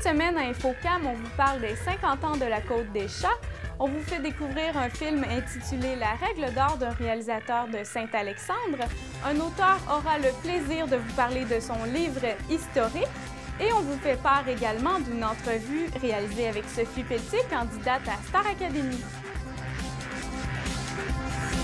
Cette semaine à InfoCam, on vous parle des 50 ans de la Côte des Chats. On vous fait découvrir un film intitulé La règle d'or d'un réalisateur de Saint-Alexandre. Un auteur aura le plaisir de vous parler de son livre historique. Et on vous fait part également d'une entrevue réalisée avec Sophie Pelletier, candidate à Star Academy.